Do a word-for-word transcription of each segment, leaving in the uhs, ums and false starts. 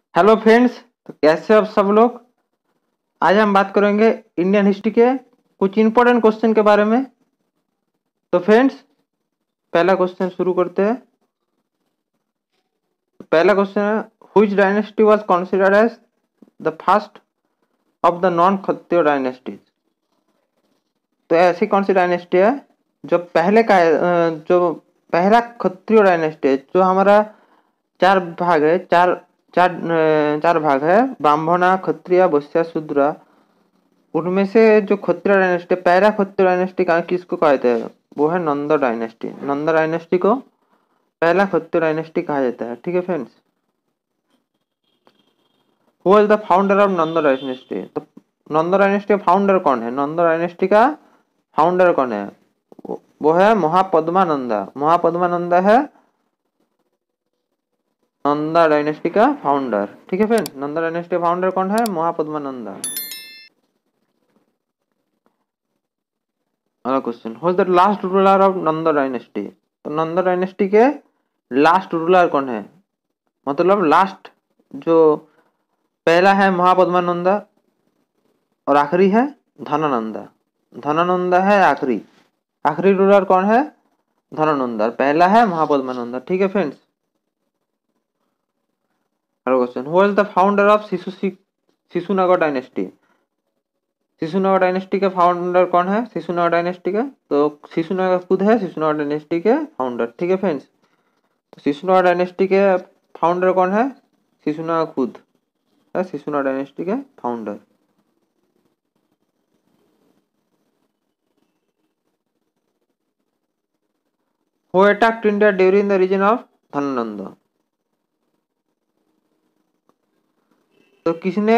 Hello friends. तो कैसे हो आप सब लोग। आज हम बात करेंगे इंडियन हिस्ट्री के कुछ इंपॉर्टेंट क्वेश्चन के बारे में। तो फ्रेंड्स, पहला क्वेश्चन शुरू करते हैं। पहला क्वेश्चन है, which dynasty was considered as the first of the non Kshatriya dynasties. तो ऐसी कौन सी डायनेस्टी है जो पहले का है, अ, जो पहला क्षत्रिय डायनेस्टी है। जो हमारा चार भाग है, चार चार अ, चार भाग है, ब्राह्मणा, क्षत्रिय, वैश्य, शूद्र। उनमें से जो क्षत्रिय डायनेस्टी, पहला क्षत्रिय डायनेस्टी का किसको कहते हैं, वो है नंद डायनेस्टी। नंद डायनेस्टी को पहला क्षत्रिय डायनेस्टी कहा जाता है। ठीक है friends. Who was the founder of Nanda dynasty. तो नंद डायनेस्टी का फाउंडर कौन है, नंद डायनेस्टी का फाउंडर कौन है, वो वो है महापद्मानंदा। महापद्मानंदा है नंदा डायनेस्टी का फाउंडर। ठीक है फ्रेंड्स, नंदा डायनेस्टी का फाउंडर कौन है, महापद्मानंदा। अगला question, who is the last ruler of Nanda dynasty. तो नंद डायनेस्टी के लास्ट रूलर कौन है, मतलब लास्ट जो पहला है महापद्मानंदा और आखिरी है धनानंदा। धनानंदा है आखिरी, आखिरी रूलर कौन है, धनानंदा। पहला है महापद्मानंदा। ठीक है फ्रेंड्स। अगला question, who is the founder of Shishu Shishunaga dynasty. Shishunaga dynasty के फाउंडर कौन है, शिशुनगर डायनेस्टी का। तो शिशुनगर खुद है शिशुनगर डायनेस्टी के फाउंडर। ठीक है फ्रेंड्स। तो शिशुनगर डायनेस्टी के फाउंडर कौन है, शिशुनगर खुद है शिशुनगर डायनेस्टी के founder. Who attacked India during the region of Dhanananda. तो किसने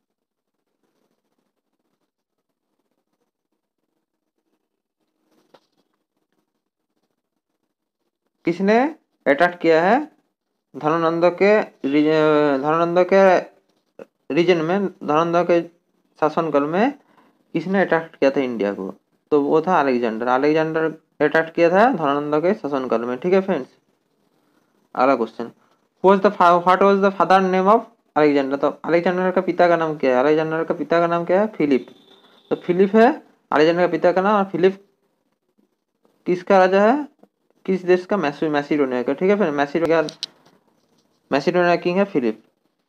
किसने अटैक किया है धनानंद के धनानंद के रीजन में, धनानंद के शासनकाल में किसने अटैक किया था इंडिया को। तो वो था अलेक्जेंडर। अलेक्जेंडर अटैक किया था धनानंद के शासनकाल में। ठीक है फ्रेंड्स। अगला question, what was the father name of Alexander. तो अलेक्जेंडर का पिता का नाम क्या है, अलेक्जेंडर का पिता का नाम क्या है, फिलिप। तो फिलिप है अलेक्जेंडर का पिता का नाम। और फिलिप किसका राजा है, किस देश का, मैसी मैसिडोनिया का। ठीक है फिर मैसिडोनिया मैसिडोनिया किंग है Philip.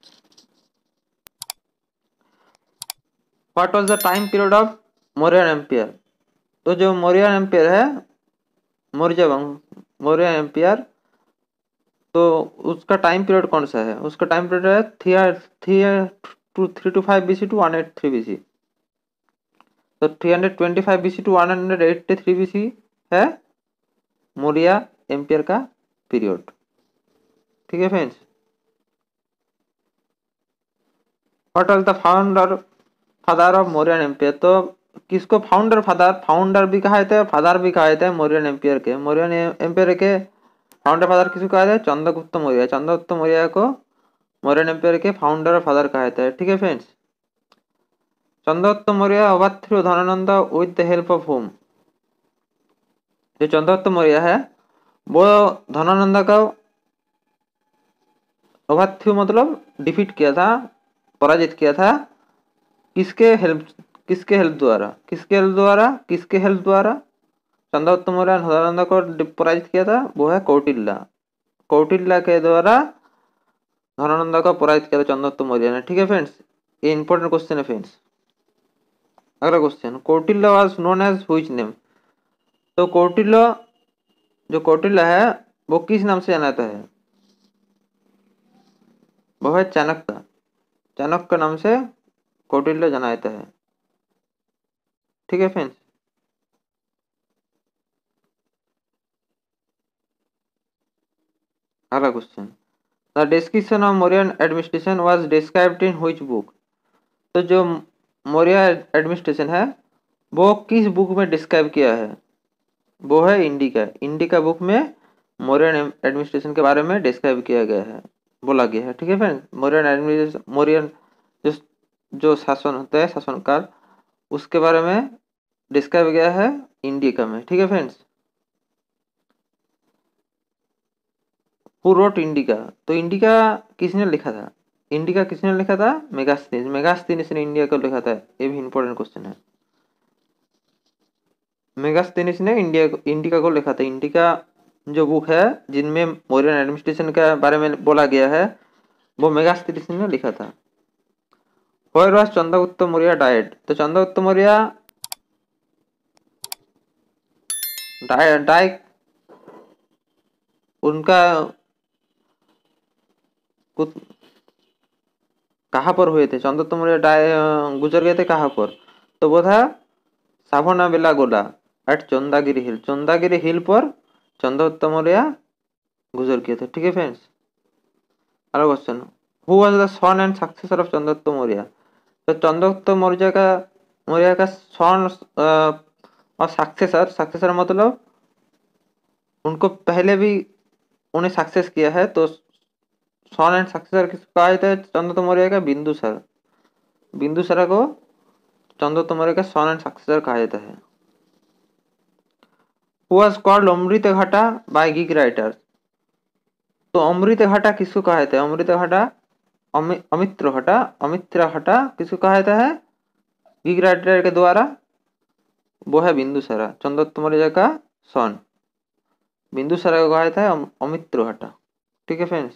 What was the time period of Mauryan empire. तो जो मौर्यन एम्पायर है, मौर्य वंश, मौर्य एम्पायर, तो उसका टाइम पीरियड कौन सा है, उसका टाइम पीरियड है three three two three two five BC to one eight three BC. तो three hundred twenty five BC to one hundred eighty three BC है मौर्य एम्पायर का पीरियड। ठीक है friends. What was the founder father of Mauryan empire. तो किसको founder father founder भी कहा जाता है, फादर भी कहा जाता है मौर्यन एम्पायर के। मौर्यन एम्पायर के फाउंडर फादर किसको कहा जाता है, चंद्रगुप्त मौर्य। चंद्रगुप्त मौर्य को मौर्यन एम्पायर के फाउंडर और फादर कहा जाता है। ठीक है friends. Chandragupta Maurya overthrew Dhanananda with the help of whom. जो चंद्रगुप्त मौर्य है वो धनानंद का ओवरथ्रू मतलब डिफीट किया था, पराजित किया था। किसके हेल्प किसके हेल्प द्वारा किसके हेल्प द्वारा किसके हेल्प द्वारा चंद्रगुप्त मौर्य ने धनानंद को पराजित किया था, वो है कौटिल्य। कौटिल्य के द्वारा धनानंद को पराजित किया था चंद्रगुप्त मौर्य ने। ठीक है फ्रेंड्स, ये इंपॉर्टेंट क्वेश्चन है फ्रेंड्स। अगला question, Kautilya was known as which name. तो कौटिल्य जो कौटिल्य है वो किस नाम से जाना जाता है, वो है चाणक्य। चाणक्य नाम से कौटिल्य जाना जाता है। ठीक है फ्रेंड्स। अगला question, the description of Mauryan administration was described in which book. तो जो मौर्य एडमिनिस्ट्रेशन है वो किस बुक में डिस्क्राइब किया है, वो है इंडिका। इंडिका बुक में मौर्यन एडमिनिस्ट्रेशन के बारे में डिस्क्राइब किया गया है, बोला गया है। ठीक है फ्रेंड्स। मौर्यन एडमिनिस्ट्रेशन मौर्यन जो जो शासन होता है, शासनकाल, उसके बारे में डिस्क्राइब गया है इंडिका में। ठीक है फ्रेंड्स। Who wrote Indica. तो इंडिका किसने लिखा था, इंडिका किसने लिखा था? मेगास्थनीज। मेगास्थनीज ने इंडिया को लिखा था। ये भी इंपॉर्टेंट क्वेश्चन है। मेगास्थनीज ने इंडिया को इंडिका को लिखा था। इंडिका जो बुक है जिनमें मौर्यन एडमिनिस्ट्रेशन के बारे में बोला गया है, वो मेगास्थनीज ने लिखा था। Where was Chandragupta Maurya died? तो चंद्रगुप्त मौर्य डाई डाई उनका कुछ कहाँ पर हुए थे? चंद्रगुप्त मौर्य डाई गुजर गए थे कहाँ पर? तो वो था सावनाबेला गोला एट चंदागिरी हिल। चंदागिरी हिल पर चंद्रगुप्त मौर्य गुजर किए थे। ठीक है फ्रेंड्स। अगला question, who was the son and successor of Chandragupta Maurya? तो चंद्रगुप्त मौर्य का मौर्य का सन और सक्सेसर, सक्सेसर मतलब उनको पहले भी उन्हें सक्सेस किया है, तो सन एंड सक्सेसर किसको कहा जाता है? चंद्रगुप्त मौर्य का बिंदुसार। बिंदुसार को चंद्रगुप्त मौर्य का सन एंड सक्सेसर कहा जाता है। हु वाज कॉल्ड अमृत घाटा बाय ग्रीक राइटर्स? तो अमृत घाटा किसको कहा जाता है? अमृत घाटा अमित्र घाटा अमित्र घाटा किसको कहा जाता है ग्रीक राइटर के द्वारा? वो है बिंदुसारा, चंद्रगुप्त मौर्य का सन। बिंदुसारा को कहा जाता है अमित्र घाटा। ठीक है friends.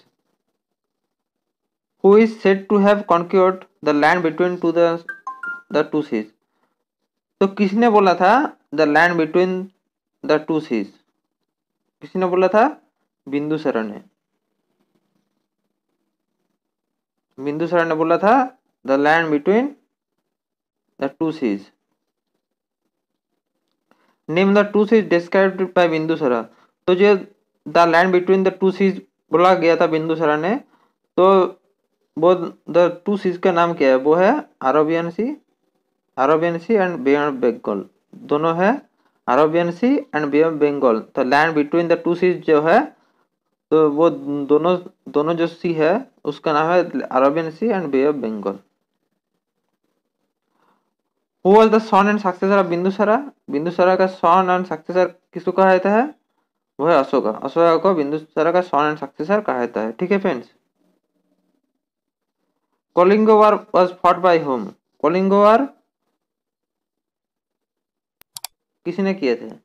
Who is said to have conquered the land between two the the two seas? तो किसने बोला था the land between the two seas? किसने बोला था? बिंदुसारा ने। बिंदुसारा ने बोला था the land between the two seas. Name the two seas described by Bindusara. तो जो the land between the two seas बोला गया था बिंदुसारा ने, तो वो द टू सीज का नाम क्या है? वो है Arabian Sea, Arabian Sea and Bay of Bengal. दोनों है Arabian Sea and Bay of Bengal. तो land between the two seas जो है, तो वो दोनों दोनों जो सी है उसका नाम है Arabian Sea and Bay of Bengal. Who was the son and successor of Bindusara? Bindusara का सन एंड सक्सेसर किसको कहा जाता है? वो है अशोका। अशोका को बिंदुसारा का सन एंड सक्सेसर कहा जाता है। ठीक है friends. Kalinga war was fought by whom? Kalinga war किसने किए थे?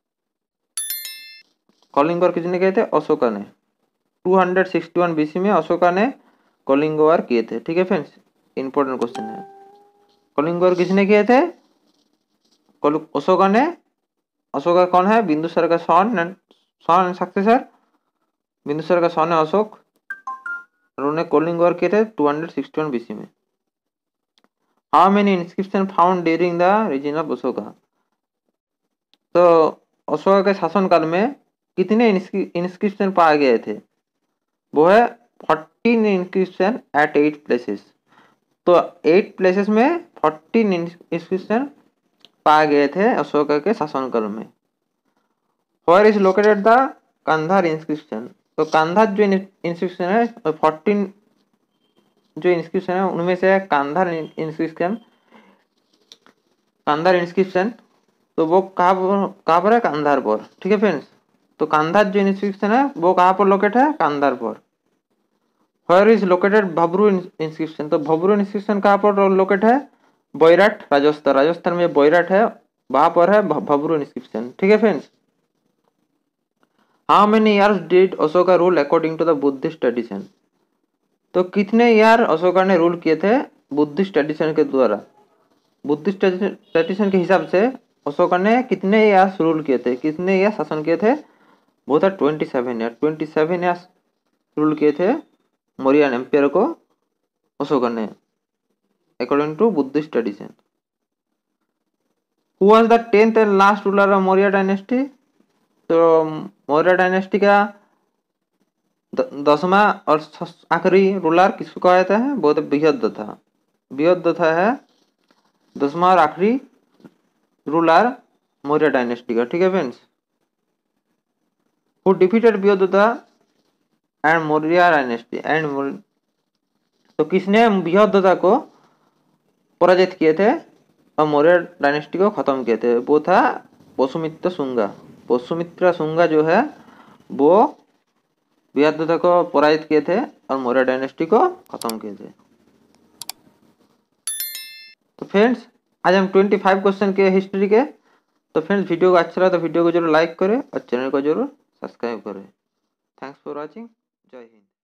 कलिंग वार किसने किए थे? अशोका ने। दो सौ इकसठ बीसी में अशोका ने कलिंग वार किए थे। ठीक है फ्रेंड्स। इंपॉर्टेंट क्वेश्चन है। कलिंग वार किसने किए थे? अशोका ने। अशोका कौन है? बिंदुसार का son and son and successor. Bindusara का सन है अशोक, और उन्हें कलिंग वार किए थे दो सौ इकसठ बीसी में। How many inscription found during the region of Ashoka? तो अशोका के शासनकाल में कितने इंस्क्रिप्शन पाए गए थे? वो है fourteen inscription at eight places. तो एट प्लेसेस में फोर्टीन इंस्क्रिप्शन पाए गए थे अशोका के शासनकाल में। Where is located the Kandahar inscription? तो कंधार जो इंस्क्रिप्शन है, फोर्टीन जो इंस्क्रिप्शन है उनमें से कंधार इंस्क्रिप्शन, कंधार इंस्क्रिप्शन तो वो कहाँ पर कहाँ पर है? कंधार पर। ठीक है फ्रेंड्स। तो कंधार जो इंस्क्रिप्शन है वो कहाँ पर लोकेट है? कंधार पर। Where is located Bhabru inscription? तो भबरू इंस्क्रिप्शन कहाँ पर लोकेट है? बैराट राजस्थान। राजस्थान में बैराट है, वहां पर है भबरू इंस्क्रिप्शन। ठीक है friends. How many years did Ashoka rule according to the Buddhist tradition? तो कितने ईयर अशोका ने रूल किए थे बुद्धिस्ट ट्रेडिशन के द्वारा? बुद्धिस्ट ट्रेडिशन के हिसाब से अशोका ने कितने ईयर्स रूल किए थे, कितने ईयर शासन किए थे? वो था twenty seven year. Twenty seven years rule किए थे मौर्यन एम्पायर को अशोका ने according to Buddhist tradition. Who was the tenth and last ruler of Maurya dynasty? तो मौर्य डायनेस्टी का दसवां और आखिरी रूलर किसको कहा जाता है? वो तो बृहद्रथ। बृहद्रथ है दसवां और आखिरी रूलर मौर्य डायनेस्टी का। ठीक है friends. Who defeated Brihadratha and Maurya dynasty end? तो किसने बृहद्रथ को पराजित किए थे और मौर्य डायनेस्टी को खत्म किए थे? वो था पुष्यमित्र शुंगा। पुष्यमित्र शुंगा जो है वो विहारदत्ता को पराजित किए थे और मौर्य डायनेस्टी को खत्म किए थे। तो फ्रेंड्स आज हम पच्चीस क्वेश्चन के हिस्ट्री के। तो फ्रेंड्स वीडियो को अच्छा लगा तो वीडियो को जरूर लाइक करें और चैनल को जरूर सब्सक्राइब करें। Thanks for watching. जय हिंद।